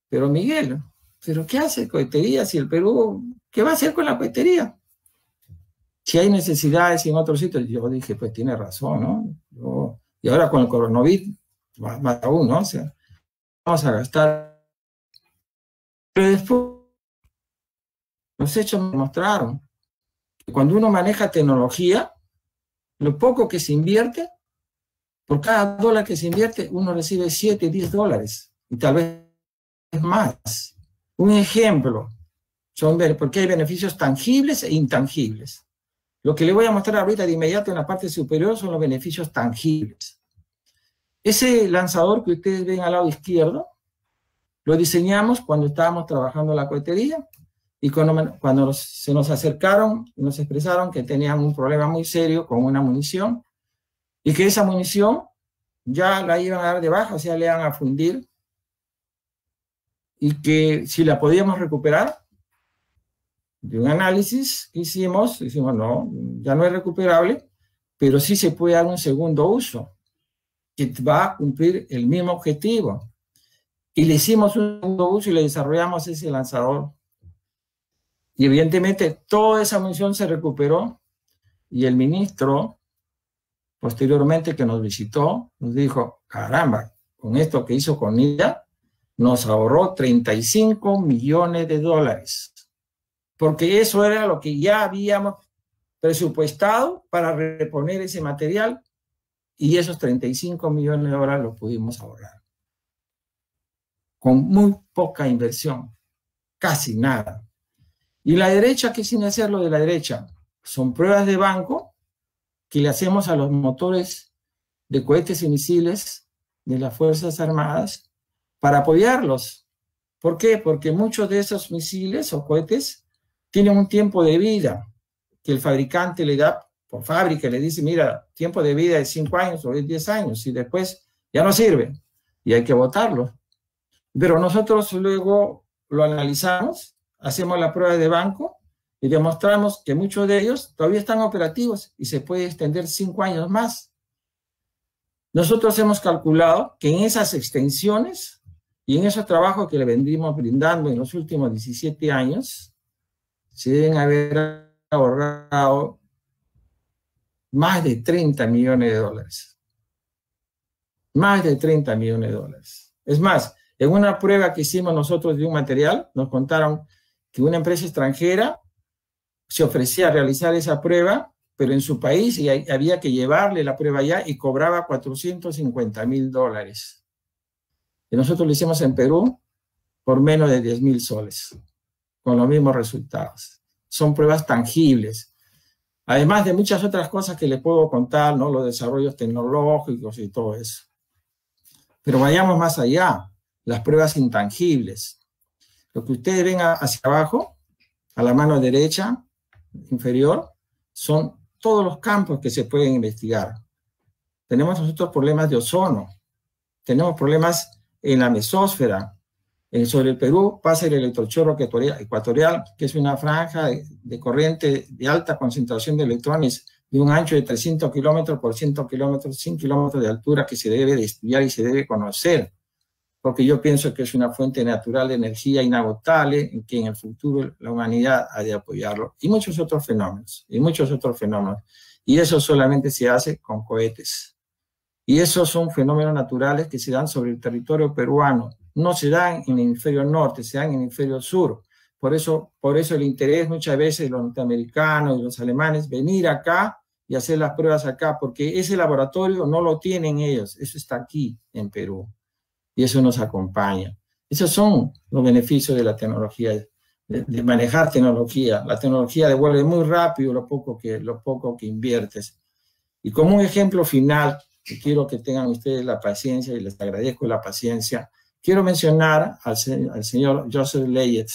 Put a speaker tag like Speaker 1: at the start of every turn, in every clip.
Speaker 1: pero Miguel, ¿pero qué hace cohetería si el Perú, qué va a hacer con la cohetería? Si hay necesidades en otros sitios, yo dije, pues tiene razón, ¿no? Y ahora con el coronavirus, más aún, ¿no? O sea, vamos a gastar. Pero después los hechos me mostraron que cuando uno maneja tecnología, lo poco que se invierte, por cada dólar que se invierte, uno recibe 7, 10 dólares, y tal vez más. Un ejemplo, porque hay beneficios tangibles e intangibles. Lo que le voy a mostrar ahorita de inmediato en la parte superior son los beneficios tangibles. Ese lanzador que ustedes ven al lado izquierdo, lo diseñamos cuando estábamos trabajando en la cohetería, y cuando se nos acercaron y nos expresaron que tenían un problema muy serio con una munición, y que esa munición ya la iban a dar de baja, o sea, le iban a fundir, y que si la podíamos recuperar, de un análisis que hicimos, no, ya no es recuperable, pero sí se puede dar un segundo uso, que va a cumplir el mismo objetivo. Y le hicimos un segundo uso y le desarrollamos ese lanzador. Y evidentemente toda esa munición se recuperó, y el ministro, posteriormente que nos visitó, nos dijo, caramba, con esto que hizo con ella, nos ahorró 35 millones de dólares. Porque eso era lo que ya habíamos presupuestado para reponer ese material, y esos 35 millones de dólares los pudimos ahorrar. Con muy poca inversión, casi nada. Y la derecha, ¿qué sin hacer lo de la derecha? Son pruebas de banco que le hacemos a los motores de cohetes y misiles de las Fuerzas Armadas para apoyarlos. ¿Por qué? Porque muchos de esos misiles o cohetes tienen un tiempo de vida que el fabricante le da por fábrica, le dice, mira, tiempo de vida de 5 años o de 10 años, y después ya no sirve y hay que botarlo. Pero nosotros luego lo analizamos, hacemos la prueba de banco y demostramos que muchos de ellos todavía están operativos y se puede extender 5 años más. Nosotros hemos calculado que en esas extensiones y en esos trabajos que le vendimos brindando en los últimos 17 años, se deben haber ahorrado más de 30 millones de dólares. Más de 30 millones de dólares. Es más, en una prueba que hicimos nosotros de un material, nos contaron que una empresa extranjera se ofrecía a realizar esa prueba, pero en su país y había que llevarle la prueba allá, y cobraba 450,000 dólares. Y nosotros lo hicimos en Perú por menos de 10,000 soles, con los mismos resultados. Son pruebas tangibles. Además de muchas otras cosas que les puedo contar, ¿no? Los desarrollos tecnológicos y todo eso. Pero vayamos más allá, las pruebas intangibles. Lo que ustedes ven hacia abajo, a la mano derecha, inferior, son todos los campos que se pueden investigar. Tenemos nosotros problemas de ozono, tenemos problemas en la mesósfera. Sobre el Perú pasa el electrochorro ecuatorial, que es una franja de corriente de alta concentración de electrones de un ancho de 300 kilómetros por 100 kilómetros, 100 kilómetros de altura, que se debe de estudiar y se debe conocer, porque yo pienso que es una fuente natural de energía inagotable, en que en el futuro la humanidad ha de apoyarlo, y muchos otros fenómenos, y eso solamente se hace con cohetes. Y esos son fenómenos naturales que se dan sobre el territorio peruano, no se dan en el hemisferio norte, se dan en el hemisferio sur. Por eso el interés muchas veces de los norteamericanos y los alemanes, venir acá y hacer las pruebas acá, porque ese laboratorio no lo tienen ellos, eso está aquí en Perú, y eso nos acompaña. Esos son los beneficios de la tecnología, de manejar tecnología. La tecnología devuelve muy rápido lo poco que inviertes. Y como un ejemplo final, que quiero que tengan ustedes la paciencia, y les agradezco la paciencia, quiero mencionar al señor Joseph Leyet,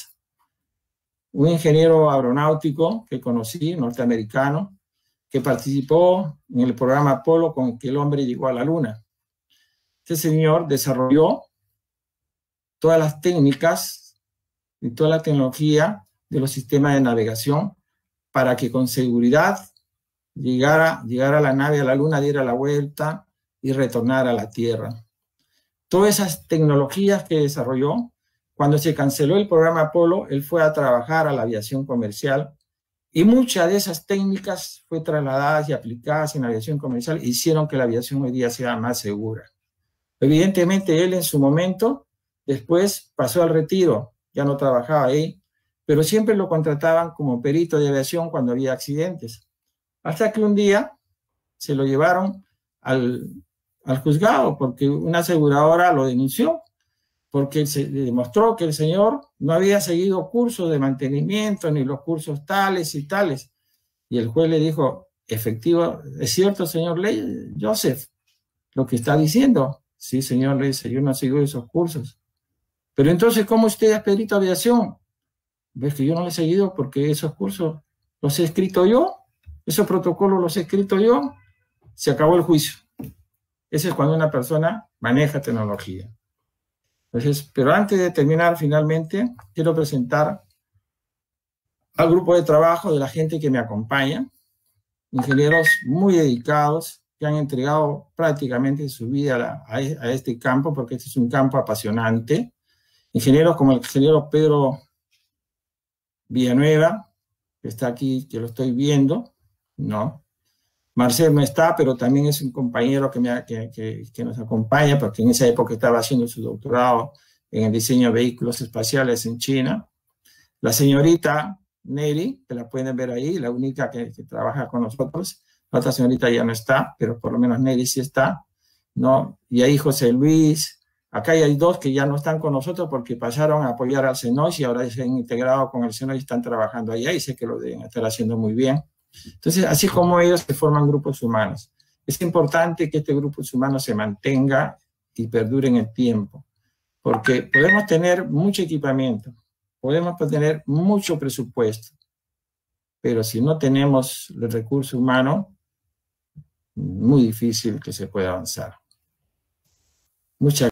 Speaker 1: un ingeniero aeronáutico que conocí, norteamericano, que participó en el programa Apolo con que el hombre llegó a la Luna. Este señor desarrolló todas las técnicas y toda la tecnología de los sistemas de navegación para que con seguridad llegara la nave a la Luna, diera la vuelta y retornara a la Tierra. Todas esas tecnologías que desarrolló, cuando se canceló el programa Apolo, él fue a trabajar a la aviación comercial y muchas de esas técnicas fue trasladadas y aplicadas en la aviación comercial e hicieron que la aviación hoy día sea más segura. Evidentemente él en su momento, después pasó al retiro, ya no trabajaba ahí, pero siempre lo contrataban como perito de aviación cuando había accidentes. Hasta que un día se lo llevaron al juzgado porque una aseguradora lo denunció, porque se demostró que el señor no había seguido cursos de mantenimiento ni los cursos tales y tales. Y el juez le dijo, efectivo, ¿es cierto, señor Joseph, lo que está diciendo? Sí, señor, le dice, yo no sigo esos cursos. Pero entonces, ¿cómo usted es perito de aviación? Ves que yo no lo he seguido porque esos cursos los he escrito yo, esos protocolos los he escrito yo, se acabó el juicio. Ese es cuando una persona maneja tecnología. Entonces, pero antes de terminar, finalmente, quiero presentar al grupo de trabajo de la gente que me acompaña, ingenieros muy dedicados, que han entregado prácticamente su vida a este campo, porque este es un campo apasionante. Ingenieros como el ingeniero Pedro Villanueva, que está aquí, que lo estoy viendo, ¿no? Marcel no está, pero también es un compañero que nos acompaña, porque en esa época estaba haciendo su doctorado en el diseño de vehículos espaciales en China. La señorita Neri, que la pueden ver ahí, la única que trabaja con nosotros. La otra señorita ya no está, pero por lo menos Neri sí está, ¿no? Y ahí José Luis. Acá hay dos que ya no están con nosotros porque pasaron a apoyar al CENOIS y ahora se han integrado con el CENOIS y están trabajando allá y sé que lo deben estar haciendo muy bien. Entonces, así como ellos se forman grupos humanos. Es importante que este grupo humano se mantenga y perdure en el tiempo, porque podemos tener mucho equipamiento, podemos tener mucho presupuesto, pero si no tenemos el recurso humano, muy difícil que se pueda avanzar. Muchas